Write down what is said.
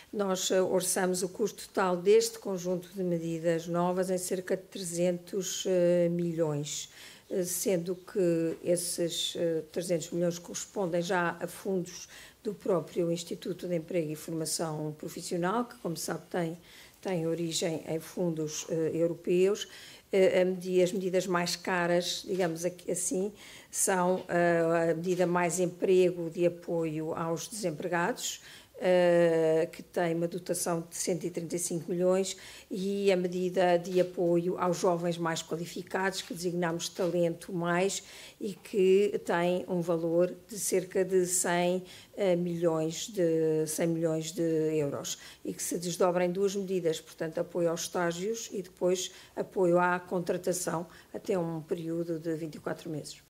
Nós orçamos o custo total deste conjunto de medidas novas em cerca de 300 milhões, sendo que esses 300 milhões correspondem já a fundos do próprio Instituto de Emprego e Formação Profissional, que, como sabe, tem origem em fundos europeus. As medidas mais caras, digamos assim, são a medida Mais Emprego de apoio aos desempregados, que tem uma dotação de 135 milhões, e a medida de apoio aos jovens mais qualificados, que designamos Talento Mais, e que tem um valor de cerca de 100 milhões de euros, e que se desdobra em duas medidas, portanto, apoio aos estágios e depois apoio à contratação até um período de 24 meses.